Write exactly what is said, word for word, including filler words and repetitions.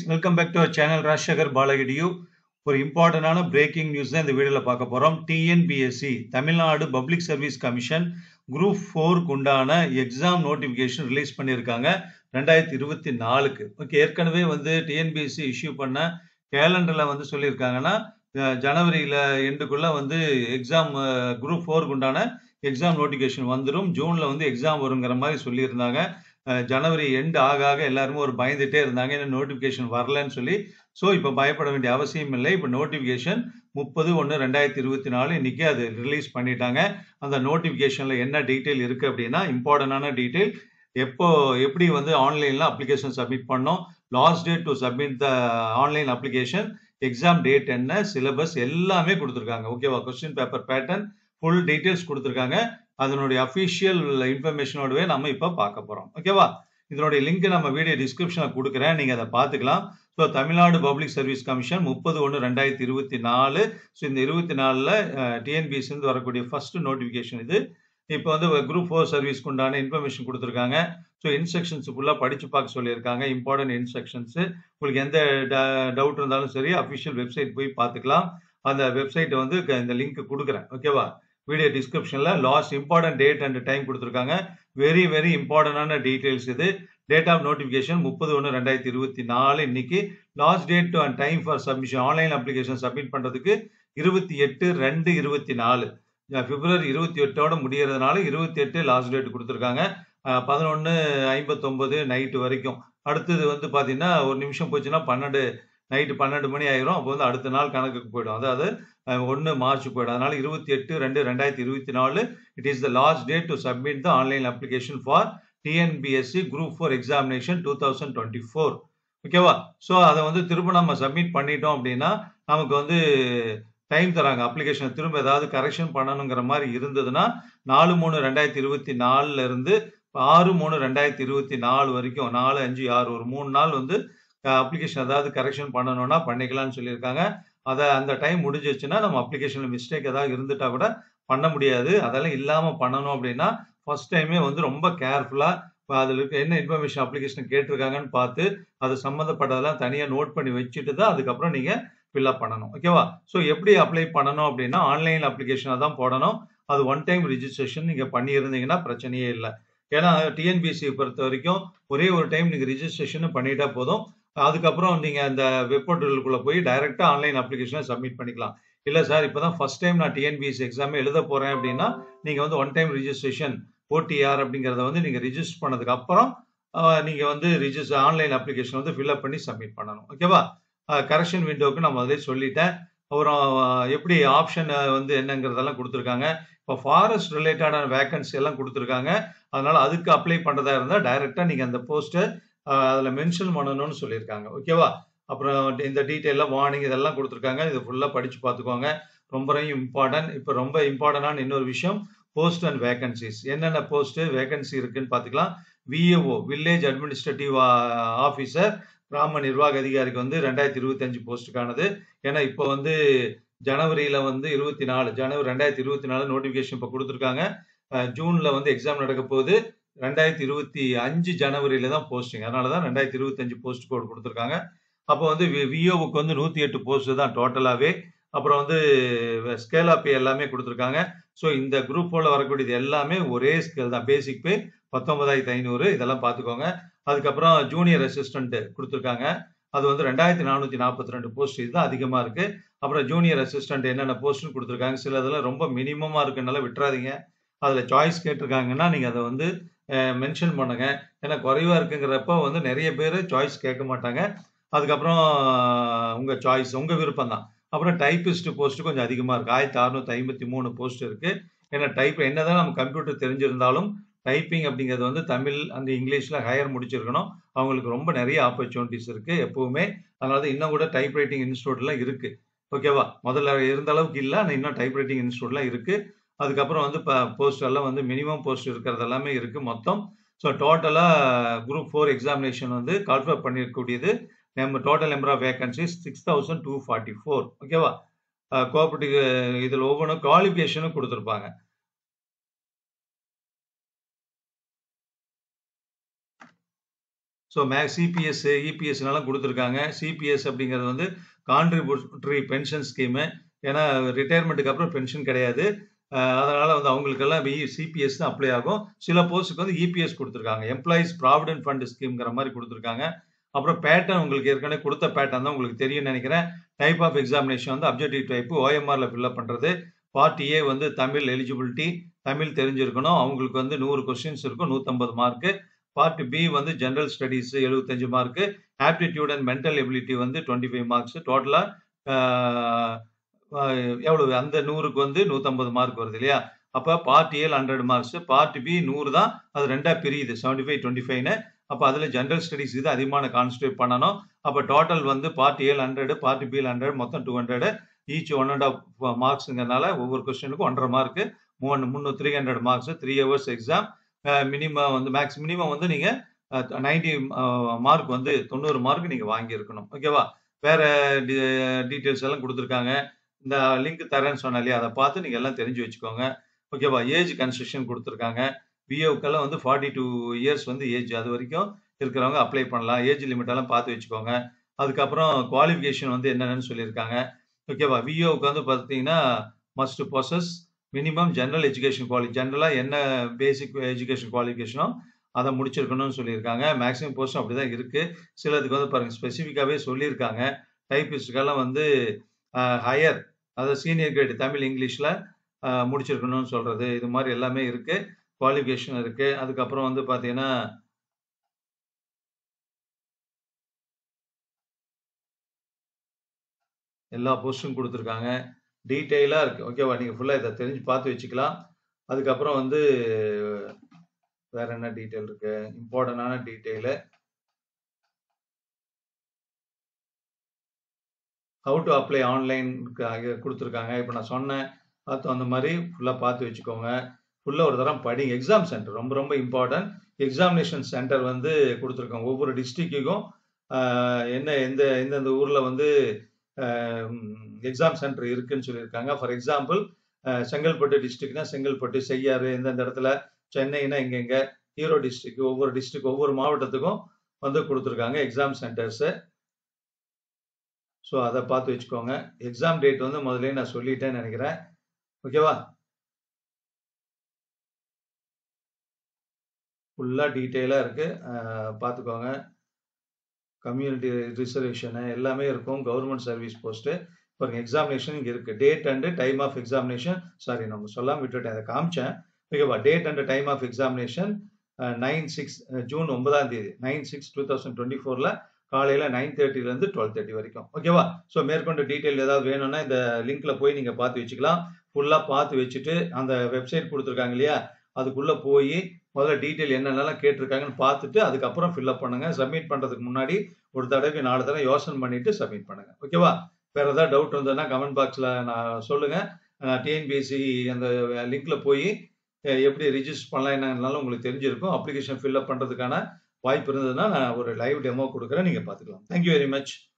welcome back to our channel Rajshekhar Balagadiyu. ஒரு இம்பார்ட்டன்டான breaking news தான் இந்த வீடியோவில் பார்க்க போகிறோம். TNPSC Tamil Nadu public service commission group ஃபோருக்கு உண்டான எக்ஸாம் நோட்டிஃபிகேஷன் ரிலீஸ் பண்ணியிருக்காங்க ரெண்டாயிரத்தி இருபத்தி நாலுக்கு. ஓகே, ஏற்கனவே வந்து டிஎன்பிஎஸ்சி இஷ்யூ பண்ண கேலண்டரில் வந்து சொல்லியிருக்காங்கன்னா ஜனவரியில் எண்டுக்குள்ளே வந்து எக்ஸாம் குரூப் ஃபோருக்கு உண்டான எக்ஸாம் நோட்டிஃபிகேஷன் வந்துடும், ஜூனில் வந்து எக்ஸாம் வருங்கிற மாதிரி சொல்லியிருந்தாங்க. ஜனவரி எண்டு ஆக ஆக எல்லாருமே ஒரு பயந்துட்டே இருந்தாங்க, என்ன நோட்டிஃபிகேஷன் வரலன்னு சொல்லி. ஸோ இப்போ பயப்பட வேண்டிய அவசியம் இல்லை. இப்போ நோட்டிஃபிகேஷன் முப்பது ஒன்று ரெண்டாயிரத்தி இருபத்தி நாலு இன்னைக்கு அது ரிலீஸ் பண்ணிட்டாங்க. அந்த நோட்டிஃபிகேஷனில் என்ன டீட்டெயில் இருக்குது அப்படின்னா, இம்பார்ட்டண்டான டீட்டெயில், எப்போ எப்படி வந்து ஆன்லைனில் அப்ளிகேஷன் சப்மிட் பண்ணோம், last date to submit the online application, exam date என்ன, சிலபஸ் எல்லாமே கொடுத்துருக்காங்க. ஓகேவா, question paper pattern full details கொடுத்துருக்காங்க. அதனுடைய அஃபிஷியல் இன்ஃபர்மேஷனோடவே நம்ம இப்போ பார்க்க போகிறோம். ஓகேவா, இதனுடைய லிங்க் நம்ம வீடியோ டிஸ்கிரிப்ஷனில் கொடுக்குறேன், நீங்கள் அதை பார்த்துக்கலாம். So Tamil Nadu public service commission முப்பது ஒன்று ரெண்டாயிரத்தி இருபத்தி நாலு ஸோ இந்த இருபத்தி நாலில் டிஎன்பிஎஸ்சிலேருந்து வரக்கூடிய ஃபர்ஸ்ட் நோட்டிஃபிகேஷன் இது. இப்போ வந்து குரூப் ஃபோர் சர்வீஸ்க்கு உண்டான இன்ஃபர்மேஷன் கொடுத்துருக்காங்க. ஸோ இன்ஸ்ட்ரக்ஷன்ஸ் ஃபுல்லாக படித்து பார்க்க சொல்லியிருக்காங்க, இம்பார்ட்டன்ட் இன்ஸ்ட்ரக்ஷன்ஸு. உங்களுக்கு எந்த டவுட் இருந்தாலும் சரி அஃபிஷியல் வெப்சைட் போய் பார்த்துக்கலாம். அந்த வெப்சைட்டை வந்து இந்த லிங்க் கொடுக்குறேன். ஓகேவா, வீடியோ டிஸ்கிரிப்ஷனில் last important date and time கொடுத்துருக்காங்க. வெரி வெரி இம்பார்ட்டன்டான டீட்டெயில்ஸ் இது. டேட் ஆஃப் நோட்டிஃபிகேஷன் முப்பது ஒன்று ரெண்டாயிரத்தி இருபத்தி நாலு இன்னைக்கு. Last date and time for submission online application submit பண்ணுறதுக்கு இருபத்தி எட்டு ரெண்டு இருபத்தி நாலு பிப்ரவரி இருபத்தி எட்டோட முடியறதுனால இருபத்தி எட்டு லாஸ்ட் டேட் கொடுத்துருக்காங்க. பதினொன்று ஐம்பத்தொம்பது நைட்டு வரைக்கும். அடுத்தது வந்து பார்த்தீங்கன்னா ஒரு நிமிஷம் போச்சுன்னா பன்னெண்டு நைட்டு பன்னெண்டு மணி ஆயிரும். அப்போ வந்து அடுத்த நாள் கணக்குக்கு போயிடும், அதாவது ஒன்று மார்ச் போயிடும். அதனால இருபத்தி எட்டு ரெண்டு ரெண்டாயிரத்தி இருபத்தி நாலு it is the last date to submit the online application for TNPSC group four examination two thousand twenty four. ஓகேவா, ஸோ அதை வந்து திரும்ப நம்ம சப்மிட் பண்ணிட்டோம் அப்படின்னா நமக்கு வந்து டைம் தராங்க. அப்ளிகேஷனை திரும்ப ஏதாவது கரெக்ஷன் பண்ணணுங்கிற மாதிரி இருந்ததுன்னா நாலு மூணு ரெண்டாயிரத்தி இருபத்தி நாலுல இருந்து ஆறு மூணு ரெண்டாயிரத்தி இருபத்தி நாலு வரைக்கும், நாலு அஞ்சு ஆறு ஒரு மூணு நாள் வந்து அப்ளிகேஷன் ஏதாவது கரெக்ஷன் பண்ணணும்னா பண்ணிக்கலாம்னு சொல்லியிருக்காங்க. அதை அந்த டைம் முடிஞ்சிச்சுன்னா நம்ம அப்ளிகேஷனில் மிஸ்டேக் ஏதாவது இருந்துட்டா கூட பண்ண முடியாது. அதெல்லாம் இல்லாமல் பண்ணணும் அப்படின்னா ஃபர்ஸ்ட் டைமே வந்து ரொம்ப கேர்ஃபுல்லாக அதில் இருக்க என்ன இன்ஃபர்மேஷன் அப்ளிகேஷன் கேட்டிருக்காங்கன்னு பார்த்து அது சம்மந்தப்பட்டதெல்லாம் தனியாக நோட் பண்ணி வச்சுட்டு தான் அதுக்கப்புறம் நீங்கள் ஃபில்அப் பண்ணணும். ஓகேவா, ஸோ எப்படி அப்ளை பண்ணணும் அப்படின்னா ஆன்லைன் அப்ளிகேஷனை தான் போடணும். அது ஒன் டைம் ரிஜிஸ்ட்ரேஷன் நீங்கள் பண்ணியிருந்தீங்கன்னா பிரச்சனையே இல்லை. ஏன்னா டிஎன்பிஎஸ்சியை பொறுத்த வரைக்கும் ஒரே ஒரு டைம் நீங்கள் ரிஜிஸ்ட்ரேஷன் பண்ணிட்டா போதும். அதுக்கப்புறம் நீங்கள் அந்த வெப் போர்ட்டலுக்குள்ளே போய் டைரெக்டாக ஆன்லைன் அப்ளிகேஷனை சப்மிட் பண்ணிக்கலாம். இல்லை சார் இப்போ தான் ஃபர்ஸ்ட் டைம் நான் டிஎன்பிஎஸ்சி எக்ஸாமே எழுத போகிறேன் அப்படின்னா நீங்கள் வந்து ஒன் டைம் ரிஜிஸ்ட்ரேஷன் ஓடிஆர் அப்படிங்கிறத வந்து நீங்கள் ரிஜிஸ்டர் பண்ணதுக்கு அப்புறம் நீங்கள் வந்து ரிஜிஸ்டர் ஆன்லைன் அப்ளிகேஷன் வந்து ஃபில்அப் பண்ணி சப்மிட் பண்ணணும். ஓகேவா, கரெக்ஷன் விண்டோவுக்கு நான் முதலே சொல்லிட்டேன். அப்புறம் எப்படி ஆப்ஷன் வந்து என்னங்கிறதெல்லாம் கொடுத்துருக்காங்க. இப்போ ஃபாரஸ்ட் ரிலேட்டடான வேகன்சி எல்லாம் கொடுத்துருக்காங்க. அதனால அதுக்கு அப்ளை பண்ணுறதா இருந்தால் டைரெக்டாக நீங்கள் அந்த போஸ்ட்டை அதில் மென்ஷன் பண்ணணும்னு சொல்லியிருக்காங்க. ஓகேவா, அப்புறம் இந்த டீட்டெயிலாக வார்னிங் இதெல்லாம் கொடுத்துருக்காங்க. இதை ஃபுல்லாக படித்து பார்த்துக்கோங்க, ரொம்ப இம்பார்ட்டன்ட். இப்போ ரொம்ப இம்பார்ட்டண்டான இன்னொரு விஷயம், போஸ்ட் அண்ட் வேகன்சிஸ். என்னென்ன போஸ்ட்டு வேகன்சி இருக்குன்னு பார்த்துக்கலாம். விஏஓ வில்லேஜ் அட்மினிஸ்ட்ரேட்டிவ் ஆஃபீஸர் கிராம நிர்வாக அதிகாரிக்கு வந்து ரெண்டாயிரத்தி இருபத்தி அஞ்சு போஸ்ட்டுக்கானது. ஏன்னா இப்போ வந்து ஜனவரியில் வந்து இருபத்தி நாலு ஜனவரி ரெண்டாயிரத்தி இருபத்தி நாலு நோட்டிஃபிகேஷன் இப்போ கொடுத்துருக்காங்க. ஜூனில் வந்து எக்ஸாம் நடக்க போகுது. ரெண்டாயிரத்தி இருபத்தி அஞ்சு ஜனவரியில தான் போஸ்டிங், அதனால தான் ரெண்டாயிரத்தி இருபத்தி அஞ்சு போஸ்ட் கோட் கொடுத்துருக்காங்க. அப்போ வந்து விஓவுக்கு வந்து நூற்றி எட்டு போஸ்ட் தான் டோட்டலாகவே. அப்புறம் வந்து ஸ்கேல் ஆஃப் பே எல்லாமே கொடுத்துருக்காங்க. ஸோ இந்த குரூப் ஃபோரில் வரக்கூடியது எல்லாமே ஒரே ஸ்கேல் தான். பேசிக் பே பத்தொன்பதாயிரத்தி ஐநூறு, இதெல்லாம் பார்த்துக்கோங்க. அதுக்கப்புறம் ஜூனியர் அசிஸ்டன்ட் கொடுத்துருக்காங்க, அது வந்து ரெண்டாயிரத்தி நானூற்றி நாற்பத்தி ரெண்டு போஸ்ட், இதுதான் அதிகமாக இருக்குது. அப்புறம் ஜூனியர் அசிஸ்டன்ட் என்னென்ன போஸ்ட்னு கொடுத்துருக்காங்க. சில இதெல்லாம் ரொம்ப மினிமமாக இருக்குனால விட்டுறாதீங்க. அதில் சாய்ஸ் கேட்டிருக்காங்கன்னா நீங்கள் அதை வந்து மென்ஷன் பண்ணுங்க. ஏன்னா குறைவாக இருக்குங்கிறப்ப வந்து நிறைய பேர் சாய்ஸ் கேட்க மாட்டாங்க. அதுக்கப்புறம் உங்கள் சாய்ஸ் உங்கள் விருப்பம் தான். அப்புறம் டைப்பிஸ்ட் போஸ்ட்டு கொஞ்சம் அதிகமாக இருக்குது, ஆயிரத்தி அறுநூற்றி ஐம்பத்தி மூணு போஸ்ட் இருக்குது. ஏன்னா டைப் என்ன தான் நம்ம கம்ப்யூட்டர் தெரிஞ்சிருந்தாலும் டைப்பிங் அப்படிங்கிறது வந்து தமிழ் அந்த இங்கிலீஷில் ஹையர் முடிச்சிருக்கணும். அவங்களுக்கு ரொம்ப நிறைய ஆப்பர்ச்சுனிட்டிஸ் இருக்குது எப்போவுமே. அதனால தான் இன்னும் கூட டைப் ரைட்டிங் இன்ஸ்டியூட்லாம் இருக்குது. ஓகேவா, முதல்ல இருந்த அளவுக்கு இல்லை, ஆனால் இன்னும் டைப் ரைட்டிங் இன்ஸ்டியூட்லாம் இருக்குது. அதுக்கப்புறம் வந்து இப்போ போஸ்ட் எல்லாம் வந்து மினிமம் போஸ்ட் இருக்கிறது எல்லாமே இருக்குது மொத்தம். ஸோ டோட்டலாக குரூப் ஃபோர் எக்ஸாமினேஷன் வந்து கால்ஃபர் பண்ணியிருக்கக்கூடியது நம்ம total number of vacancies six thousand two forty four. ஓகேவா, கோஆபரேட்டிவ் இதில் ஒவ்வொன்றும் குவாலிஃபிகேஷனும் கொடுத்துருப்பாங்க. ஸோ மேக்ஸ் சிபிஎஸ் இபிஎஸ்னாலும் கொடுத்துருக்காங்க. சிபிஎஸ் அப்படிங்கிறது வந்து கான்ட்ரிபியூட்டரி பென்ஷன் ஸ்கீமு. ஏன்னா ரிட்டையர்மெண்ட்டுக்கு அப்புறம் பென்ஷன் கிடையாது. அதனால வந்து அவங்களுக்கெல்லாம் சிபிஎஸ் தான் அப்ளை ஆகும். சில போஸ்ட்டுக்கு வந்து இபிஎஸ் கொடுத்துருக்காங்க. எம்ப்ளாயிஸ் ப்ராவிடென்ட் ஃபண்ட் ஸ்கீம்ங்கிற மாதிரி கொடுத்துருக்காங்க. அப்புறம் பேட்டர்ன் உங்களுக்கு ஏற்கனவே கொடுத்த பேட்டர்ன் தான் உங்களுக்கு தெரியும்னு நினைக்கிறேன். டைப் ஆஃப் எக்ஸாமினேஷன் வந்து அப்ஜெக்டிவ் டைப்பு ஓஎம்ஆர்ல ஃபில்அப் பண்ணுறது. பார்ட் ஏ வந்து தமிழ் எலிஜிபிலிட்டி, தமிழ் தெரிஞ்சிருக்கணும். அவங்களுக்கு வந்து நூறு கொஸ்டின்ஸ் இருக்கும், நூற்றம்பது மார்க்கு. பார்ட் பி வந்து ஜென்ரல் ஸ்டடீஸ் எழுபத்தஞ்சு mark. Aptitude and mental ability வந்து டுவெண்ட்டி ஃபைவ் மார்க்ஸ். டோட்டலாக எவ்வளவு அந்த நூறுக்கு வந்து நூற்றம்பது மார்க் வருது இல்லையா? அப்போ பார்ட் ஏல ஹண்ட்ரட் மார்க்ஸ், பார்ட் பி நூறு தான். அது ரெண்டா பிரியுது, செவன்டி ஃபைவ் டுவெண்ட்டி ஃபைவ்னு. அப்போ அதில் ஜென்ரல் ஸ்டடீஸ் இது அதிகமான கான்சன்ட்ரேட் பண்ணணும். அப்போ டோட்டல் வந்து பார்ட் ஏல ஹண்ட்ரட், பார்ட் பியில் ஹண்ட்ரட், மொத்தம் two hundred. Each one and half மார்க்ஸுங்கிறனால ஒவ்வொரு கொஸ்டினுக்கும் ஒன்றரை மார்க்கு, மூணு முந்நூறு three hundred marks, three hours exam. Minimum வந்து மேக்ஸ் மினிமம் வந்து நீங்கள் நைன்டி மார்க் வந்து தொண்ணூறு மார்க் நீங்கள் வாங்கியிருக்கணும். ஓகேவா? வேற டீட்டெயில்ஸ் எல்லாம் கொடுத்துருக்காங்க. இந்த லிங்க் தரேன்னு சொன்னா இல்லையா, அதை பார்த்து நீங்கள் எல்லாம் தெரிஞ்சு வச்சுக்கோங்க. ஓகேவா? ஏஜ் கன்ஸ்ட்ரக்ஷன் கொடுத்துருக்காங்க. விஓக்கெல்லாம் வந்து ஃபார்ட்டி டூ இயர்ஸ் வந்து ஏஜ், அது வரைக்கும் இருக்கிறவங்க அப்ளை பண்ணலாம். ஏஜ் லிமிட் எல்லாம் பார்த்து வச்சுக்கோங்க. அதுக்கப்புறம் குவாலிஃபிகேஷன் வந்து என்னென்னு சொல்லியிருக்காங்க. ஓகேவா? விஓக்கு வந்து பார்த்தீங்கன்னா must possess minimum general education குவாலி ஜென்ரலாக என்ன பேசிக் எஜுகேஷன் குவாலிஃபிகேஷனோ அதை முடிச்சிருக்கணும்னு சொல்லியிருக்காங்க. மேக்ஸிமம் போஸ்டும் அப்படி தான் இருக்குது. சிலதுக்கு வந்து பாருங்கள் ஸ்பெசிஃபிக்காகவே சொல்லியிருக்காங்க. டைப்பிஸ்டுக்கெல்லாம் வந்து ஹையர், அதாவது சீனியர் கிரேட் தமிழ் இங்கிலீஷில் முடிச்சிருக்கணும்னு சொல்கிறது. இது மாதிரி எல்லாமே இருக்குது, குவாலிஃபிகேஷன் இருக்குது. அதுக்கப்புறம் வந்து பார்த்தீங்கன்னா எல்லா போஸ்ட்டும் கொடுத்துருக்காங்க. டீட்டெயிலாக இருக்குது. ஓகேவா? நீங்கள் ஃபுல்லாக இதை தெரிஞ்சு பார்த்து வச்சுக்கலாம். அதுக்கப்புறம் வந்து வேற என்ன டீட்டெயில் இருக்கு, இம்பார்ட்டண்டான detail how to apply online கொடுத்துருக்காங்க. இப்போ நான் சொன்னேன், அது அந்த மாதிரி ஃபுல்லாக பார்த்து வச்சுக்கோங்க. ஃபுல்லாக ஒரு தரம் படிங்க. எக்ஸாம் சென்டர் ரொம்ப ரொம்ப இம்பார்ட்டன்ட். எக்ஸாமினேஷன் சென்டர் வந்து கொடுத்துருக்காங்க. ஒவ்வொரு டிஸ்ட்ரிக்ட்டுக்கும் என்ன எந்த எந்தெந்த ஊரில் வந்து எக்ஸாம் சென்டர் இருக்குன்னு சொல்லியிருக்காங்க. ஃபார் எக்ஸாம்பிள் செங்கல்பட்டு டிஸ்ட்ரிக்ட்னா செங்கல்பட்டு, செய்யாறு எந்தெந்த இடத்துல, சென்னைனா எங்கெங்க, ஈரோடு டிஸ்ட்ரிக்ட், ஒவ்வொரு டிஸ்ட்ரிக்ட் ஒவ்வொரு மாவட்டத்துக்கும் வந்து கொடுத்துருக்காங்க எக்ஸாம் சென்டர்ஸு. ஸோ அதை பார்த்து வச்சுக்கோங்க. எக்ஸாம் டேட் வந்து முதல்ல நான் சொல்லிட்டேன்னு நினைக்கிறேன். ஓகேவா? ஃபுல்லாக டீட்டெயிலாக இருக்குது, பார்த்துக்கோங்க. கம்யூனிட்டி ரிசர்வேஷனு எல்லாமே இருக்கும். கவர்மெண்ட் சர்வீஸ் போஸ்ட்டு பாருங்க. எக்ஸாமினேஷன் இங்கே இருக்குது. Date and time of examination, sorry நம்ம சொல்லாமல் விட்டுட்டேன், அதை காமிச்சேன். ஓகேவா? Date and time of examination nine six June ஒன்பதாம் தேதி nine six two thousand twenty ஃபோரில் காலையில் நைன் தேர்ட்டிலேருந்து டுவெல் தேர்ட்டி வரைக்கும். ஓகேவா? ஸோ மேற்கொண்டு டீட்டெயில் ஏதாவது வேணும்னா இந்த லிங்க்ல போய் நீங்கள் பார்த்து வச்சுக்கலாம். ஃபுல்லாக பார்த்து வச்சுட்டு அந்த வெப்சைட் கொடுத்துருக்காங்க இல்லையா, அதுக்குள்ளே போய் முதல்ல டீட்டெயில் என்னென்னலாம் கேட்டிருக்காங்கன்னு பார்த்துட்டு அதுக்கப்புறம் ஃபில்அப் பண்ணுங்க. சப்மிட் பண்ணுறதுக்கு முன்னாடி ஒரு தடவை நாலு தடவை யோசனை பண்ணிட்டு சப்மிட் பண்ணுங்க. ஓகேவா? வேற ஏதாவது டவுட் வந்ததுன்னா கமெண்ட் பாக்ஸில் நான் சொல்லுங்க. டிஎன்பிஎஸ்சி அந்த லிங்க்ல போய் எப்படி ரிஜிஸ்டர் பண்ணலாம் என்னன்னாலும் உங்களுக்கு தெரிஞ்சிருக்கும். அப்ளிகேஷன் ஃபில்அப் பண்ணுறதுக்கான வாய்ப்பு இருந்ததுன்னா நான் ஒரு லைவ் டெமோ கொடுக்குறேன், நீங்கள் பார்த்துக்கலாம். Thank you very much.